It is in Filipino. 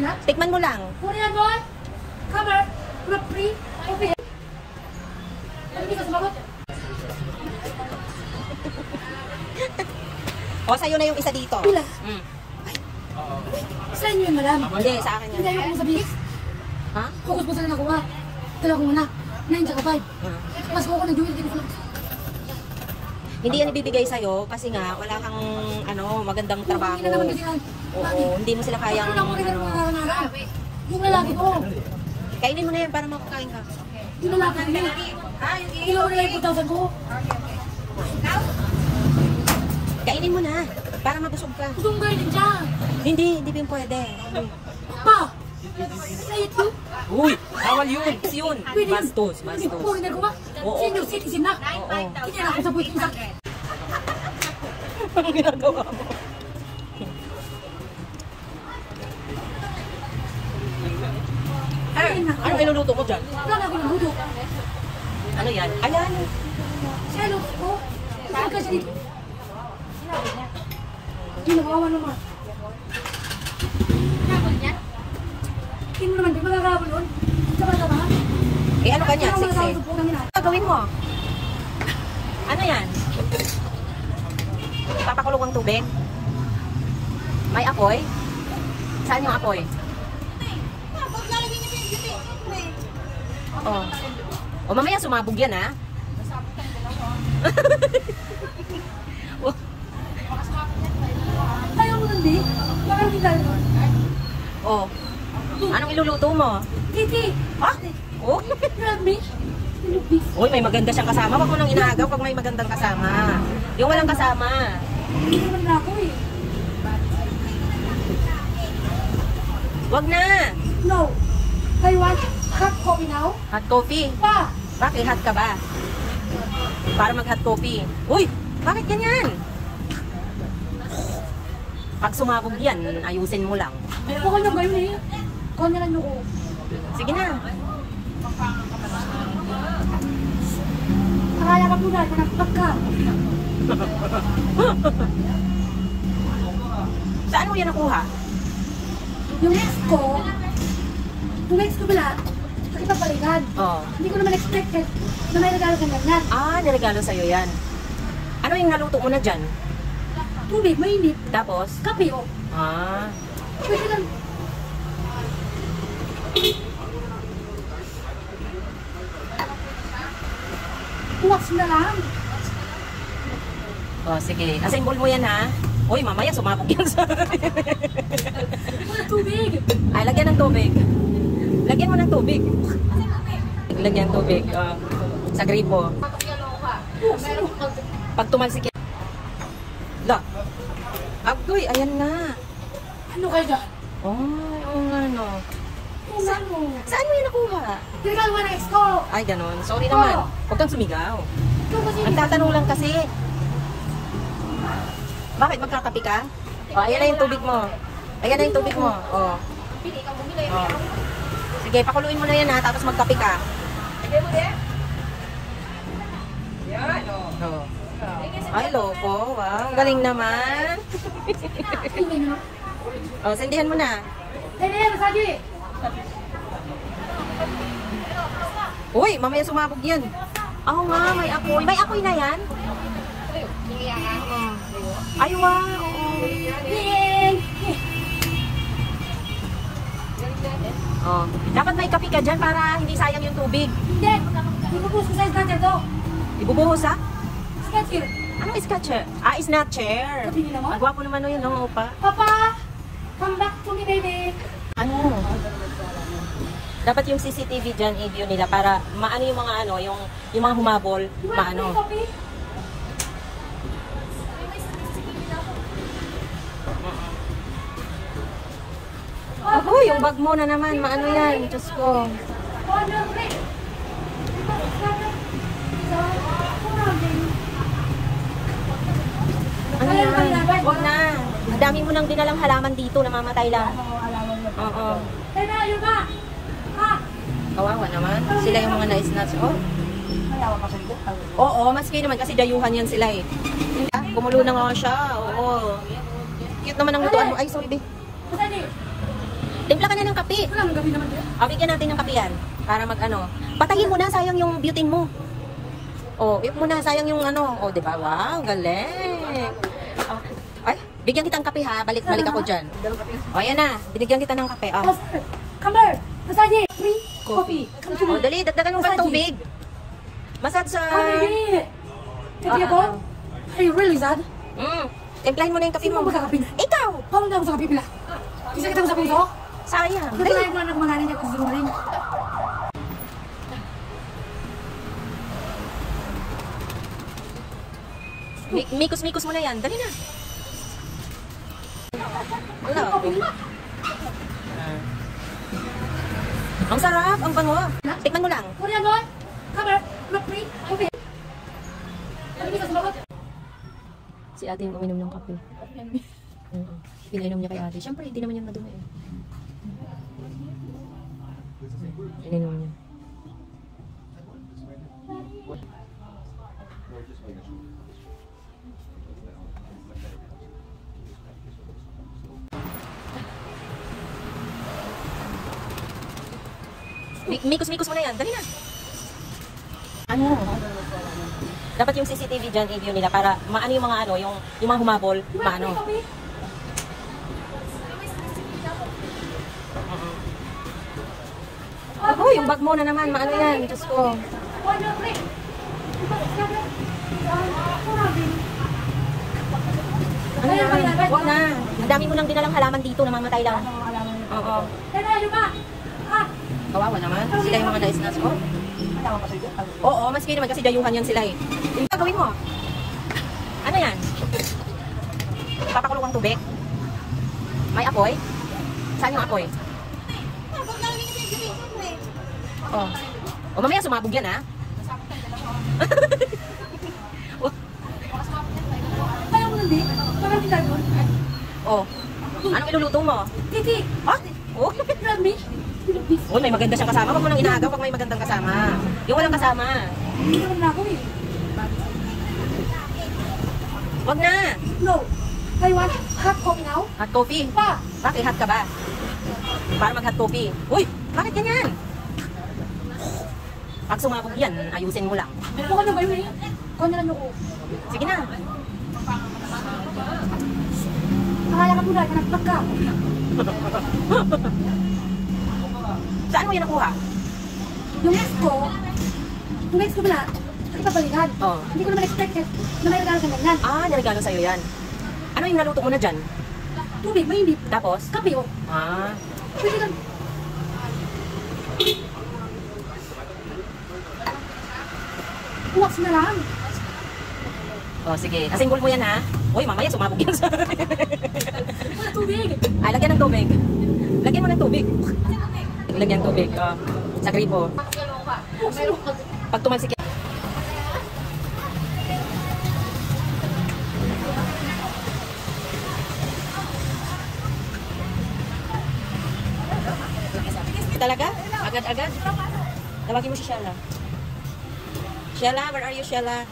Tikman mo lang. Korean boy, cover, free, okay. Hindi ka sumagot. O, sa'yo na yung isa dito. Pila? Sa inyo yun, madam. Hindi, sa akin Hindi yan. ayaw ko sabihin. Ha? Focus mo sa nakuha. Tala ko muna. 9 tsaka 5. Mas ko ng jewel, hindi ko lang. Hindi yan ibibigay sa'yo kasi nga wala kang magandang trabaho. Hindi na naman kasi yan. Oo, hindi mo sila kayang... Ano ko rin ang nangaranaran? Yung lalaki ko. Kainin mo na yan para makakain ka. Yung lalaki ko. Ilaw na lang yung 4,000 ko. Kainin mo na para mabusog ka. Gusto mong gawin din dyan. Hindi yung pwede. Pa! Say it you. Uy, bawal yun. Yun. Bastos. Foreigner ko ba? Oo. Senior citizen na. Oo. Hindi na ako sa buhay ko. Anong ginagawa mo? Ano iluluto mo dyan? Wala na ako ng hudo. Ano yan? Ayan. Selo ko. Saan ka siya dito? Hindi nakawawa naman. Hindi mo naman, di magagawin nun. Sabah-sabah. Eh ano kanya? Siksi. Ano gawin mo? Ano yan? Papakulong ang tubig? May apoy? Saan yung apoy? Oh. O mamaya sumabog yan ha? Ayaw mo nun, di? Bakit hindi tayo nun? Oh. Anong iluluto mo? Titi! Ha? Oh? Grab me! Tinubis. Uy, may maganda siyang kasama. Wag mo nang inaagaw pag may magandang kasama. Yung walang kasama. Hindi naman na ako eh. Wag na! No! I want hot coffee now. Hot coffee? Pa! Bakit hot ka ba? Para mag hot coffee. Uy! Bakit ganyan? Pag sumabog yan, ayusin mo lang. Huwag nyo gawin eh. Kuha na lang ko. Sige na. Nakaya ka muna, panagpag ka. Saan mo yan nakuha? Yung ex ko pala, nakipagpaligan. Oh. Hindi ko naman expected na may regalo kang ganyan. Ah, niregalo sa'yo yan. Ano yung naluto mo na dyan? Tubig, mainit. Tapos? Kape o. Ah. Pwede lang. Wax na lang. Oh, sige. Assemble mo yan ha. Uy, mamaya sumabog yan sa... Wala tubig. Ay, lagyan ng tubig. Lagyan mo ng tubig. Lagyan ng tubig. Sa gripo. Pag tumalsik yan. La. Abdoy, ayan na. Ano kayo dyan? Oh, ano. Ano? Saan mo yan nakuha? Regalo ka ng ex ko. Ay, ganun. Sorry naman. Huwag kang sumigaw. Ikaw kasi. Ang tatanong lang kasi. Bakit magkakapi ka? Oh, ayan na yung tubig mo. Ayan na yung tubig mo. Oh. Oh. Sige, pakuluin mo na yan ha, tapos magkapi ka. Oh. Ay, loko. Wow, galing naman. Oh, sendihan mo na. Masagi. Uy, mamaya sumabog yan. Oo nga, may apoy. May apoy na yan? Ay, wow. Oh, dapat may kape ka dyan para hindi sayang yung tubig. Hindi. Ibubuhos ko sa scotcher to. Ibubuhos ha? Scotcher. Anong scotcher? Ah, snatcher. Sabi niyo naman? Ang gwapo naman yun, no, opa. Papa, come back to me, baby. Ano? Dapat yung CCTV dyan, i-view nila para maano yung mga ano, yung mga humabol, maano. Uy, yung bag mo na naman, maano yan, Diyos ko. Ano yan? Huwag na. Ang dami mo nang dinalang halaman dito, namamatay lang. Oo. Kawawa naman. Sila yung mga na-snatch. Oh. Oo, maski naman kasi dayuhan yan sila eh. Kumulo na nga siya. Oo. Cute naman ang lutuan mo. Ay, sorry, babe. Timpla ka na ng kape. Wala nang gabi naman yan. Bigyan natin ng kape yan. Para mag-ano. Patayin mo na, sayang yung butane mo. Iyok mo na, sayang yung ano. Diba? Wow, galing. Ay, bigyan kita ng kape ha. Balik ako dyan. Ayan na. Binigyan kita ng kape. Come here. Masaje. Free coffee. Come to me. Dali, dagdagan mo pa tubig. Massage sa... Kaya ko? Are you really sad? Timplahin mo na yung kape mo. Sino magkakape na? Ikaw! Paano na ako sa kape pila? Isa kita mo sa puso? Sayang. Kaya ko na nagmagaling niya kung sinungaling. Mikos-mikos mo na yan. Dali na. Wala. Ang sarap, ang bango. Tikman mo lang. Korean boy, come here. Look free coffee. Ano bisa sumagot? Si ate yung uminom ng kape. Pinainom niya kay ate. Siyempre, hindi naman yan madumi. Pinainom niya. Mikos-mikos mo na yan. Dali na. Ano? Dapat yung CCTV dyan, i-view nila para maano yung mga ano, yung mga humabol, maano. Yung bag mo na naman, maano yan, Diyos ko. Ano yan? Huwag na. Ang dami mo lang dinalang halaman dito, namamatay lang. Oo. Kawawa naman. Sila yung mga nais-nas ko. Oo, mas kayo naman kasi dayuhan yan sila eh. Yung gagawin mo. Ano yan? Papakulong ang tubig? May apoy? Saan yung apoy? Mamaya sumabog yan ha? Kaya mo nandi? Parang hindi tayo. Anong iluluto mo? Titi! Grab me! May maganda siyang kasama. Huwag mo nang inaagaw pag may magandang kasama. Yung walang kasama. Hindi naman na ako eh. Wag na. No. I want hot coffee now. Hot coffee. Pa! Bakit hot ka ba? Para mag hot coffee. Uy! Bakit ganyan? Pag sumabog yan, ayusin mo lang. Ano ka na ba yun eh? Kuha na lang ako. Sige na. Nakaya ka muna, kanagpag ka. Saan mo yan nakuha? Yung next ko pala, nakipabalikan. Hindi ko naman expected na may regalo sa ganyan. Niregalo sa'yo yan. Ano yung naluto mo na dyan? Tubig, mainit. Tapos? Kape oh. Pwede lang. Uwaks na lang. Sige. Asinggol mo yan ha. Uy, mamaya sumabog yan sa... Wala tubig. Lagyan ng tubig. Lagyan mo ng tubig. Lagyan ng tubig. Sa gripo. Pag tumalsik yan. Talaga? Agad-agad? Tawagin mo si Shella. Shella, where are you, Shella?